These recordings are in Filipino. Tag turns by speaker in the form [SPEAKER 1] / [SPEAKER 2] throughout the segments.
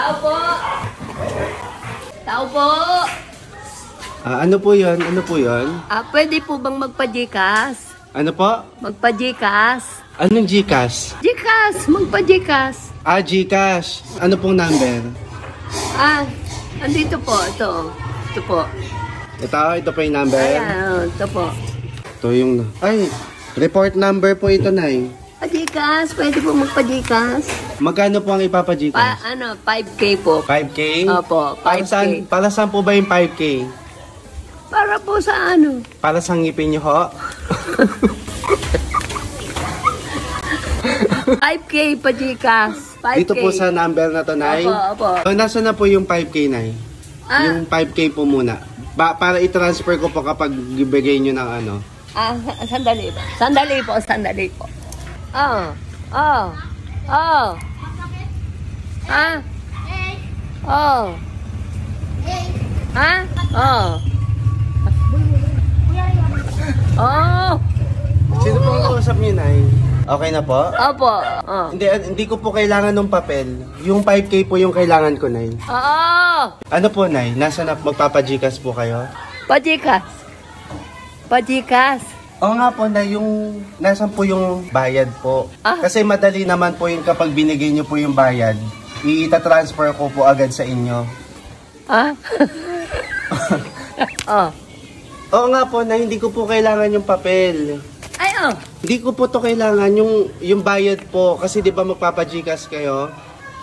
[SPEAKER 1] Tao po! Tao po!
[SPEAKER 2] Ano po yun? Ano po yun?
[SPEAKER 1] Pwede po bang magpa-Gcash?
[SPEAKER 2] Ano po?
[SPEAKER 1] Magpa-Gcash?
[SPEAKER 2] Anong Gcash?
[SPEAKER 1] Gcash! Magpa-Gcash!
[SPEAKER 2] Gcash. Ano pong number?
[SPEAKER 1] Andito po. Ito. Ito po.
[SPEAKER 2] Ito po yung number.
[SPEAKER 1] Ayan, ito po.
[SPEAKER 2] Ito yung... Ay, report number po ito, Nay.
[SPEAKER 1] Gcash, pwede po magpa-Gcash.
[SPEAKER 2] Magkano po ang ipapa-Gcash?
[SPEAKER 1] 5K po.
[SPEAKER 2] 5K?
[SPEAKER 1] Opo, 5K.
[SPEAKER 2] Para saan po ba yung 5K?
[SPEAKER 1] Para po sa ano?
[SPEAKER 2] Para sa ngipin nyo, ho?
[SPEAKER 1] 5K pa Gcash. 5K.
[SPEAKER 2] Dito po sa number na to, Nay?
[SPEAKER 1] Opo.
[SPEAKER 2] So, nasa na po yung 5K, Nay? Yung 5K po muna. Para i-transfer ko po kapag ibigay nyo ng ano.
[SPEAKER 1] Sandali ba? Sandali po. Ha?
[SPEAKER 2] Sino po ang kausap nyo, Nay? Okay na po?
[SPEAKER 1] Opo.
[SPEAKER 2] Hindi ko po kailangan ng papel. Yung 5K po yung kailangan ko, Nay. Ano po, Nay? Nasa na magpapa-Gcash po kayo?
[SPEAKER 1] Pa-Gcash.
[SPEAKER 2] Oo nga po, Nay. Yung nasan po yung bayad po? Kasi madali naman po yung kapag binigay nyo po yung bayad, i-transfer ko po agad sa inyo. Oo nga po, Nay. Hindi ko po kailangan yung papel. Hindi ko po to kailangan yung bayad po kasi 'di ba magpapa-Gcash kayo?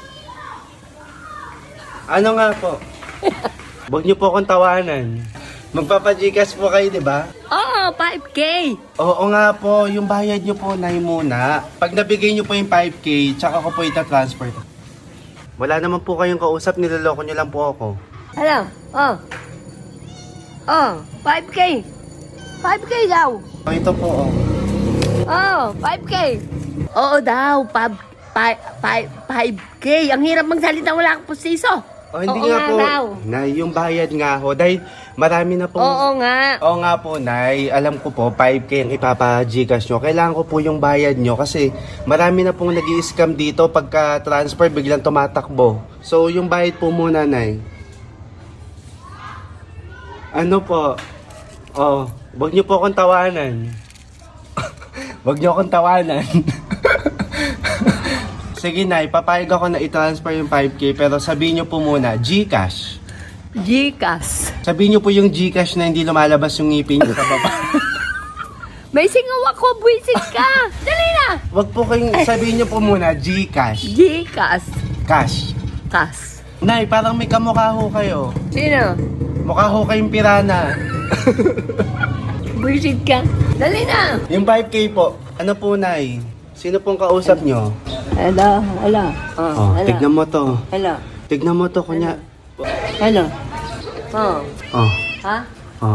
[SPEAKER 2] Ano nga po? Huwag niyo po akong tawanan. Magpapa-Gcash po kayo, 'di ba?
[SPEAKER 1] 5K.
[SPEAKER 2] Oo nga po, yung bayad niyo po Nay muna. Pag nabigay niyo po yung 5K, tsaka ko po ita-transfer. Wala naman po kayong kausap, niloloko niyo lang po ako.
[SPEAKER 1] Hello. 5K. 5K daw.
[SPEAKER 2] Ito po,
[SPEAKER 1] 5K. Oo daw, 5K. Ang hirap magsalita, wala akong pustiso.
[SPEAKER 2] Hindi nga po. Nay, yung bayad nga ho. Dahil marami na po.
[SPEAKER 1] Oo nga
[SPEAKER 2] po, Nay. Alam ko po, 5K ang ipapa-Gcash nyo. Kailangan ko po yung bayad nyo kasi marami na pong nag-i-scam dito. Pagka-transfer, biglang tumatakbo. So, yung bayad po muna, Nay. Ano po? Huwag nyo po akong tawanan. Huwag nyo akong tawanan. Sige, Nay, papayag ako na i-transfer yung 5K pero sabihin nyo po muna, Gcash.
[SPEAKER 1] Gcash.
[SPEAKER 2] Sabihin nyo po yung Gcash na hindi lumalabas yung ngipin nyo sa baba.
[SPEAKER 1] May singaw ako, buwisit ka. Dali na.
[SPEAKER 2] Huwag po kayong sabihin nyo po muna, Gcash.
[SPEAKER 1] Gcash.
[SPEAKER 2] Cash.
[SPEAKER 1] Cash.
[SPEAKER 2] Nay, parang may kamukha ho kayo.
[SPEAKER 1] Sino?
[SPEAKER 2] Mukha ho kayong pirana.
[SPEAKER 1] Buwisit ka. Dali na.
[SPEAKER 2] Yung 5K po, ano po, Nay? Sino pong kausap nyo?
[SPEAKER 1] Hello.
[SPEAKER 2] Tignan mo to.
[SPEAKER 1] Hello.
[SPEAKER 2] Tignan mo to, kunya.
[SPEAKER 1] Hello. Ha?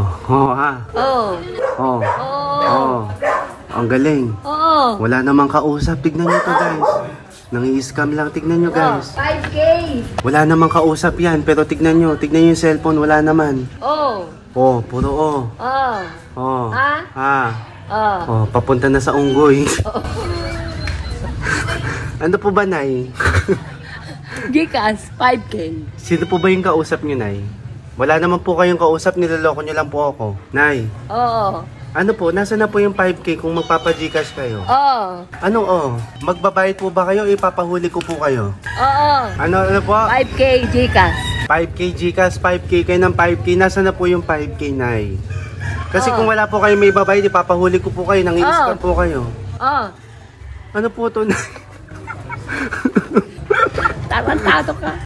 [SPEAKER 2] Ang galing. Wala namang kausap. Tignan nyo to, guys. Nangi-scam lang. Tignan nyo, guys.
[SPEAKER 1] 5K.
[SPEAKER 2] Wala namang kausap yan. Pero tignan nyo. Tignan nyo yung cellphone. Wala naman. Puro papunta na sa unggoy. Ano po ba, Nay?
[SPEAKER 1] Gcash, 5K.
[SPEAKER 2] Sino po ba yung kausap nyo, Nay? Wala naman po kayong kausap, niloloko nyo lang po ako. Nay? Ano po, nasa na po yung 5K kung magpapa-Gcash kayo? Ano magbabayad po ba kayo o ipapahuli ko po kayo? Ano po?
[SPEAKER 1] 5K Gcash.
[SPEAKER 2] 5K Gcash, 5K kayo ng 5K. Nasa na po yung 5K, Nay? Kasi kung wala po kayo may babayad, ipapahuli ko po kayo, nang-i-scam po kayo. Ano po to, Nay?
[SPEAKER 1] Tarantado ka.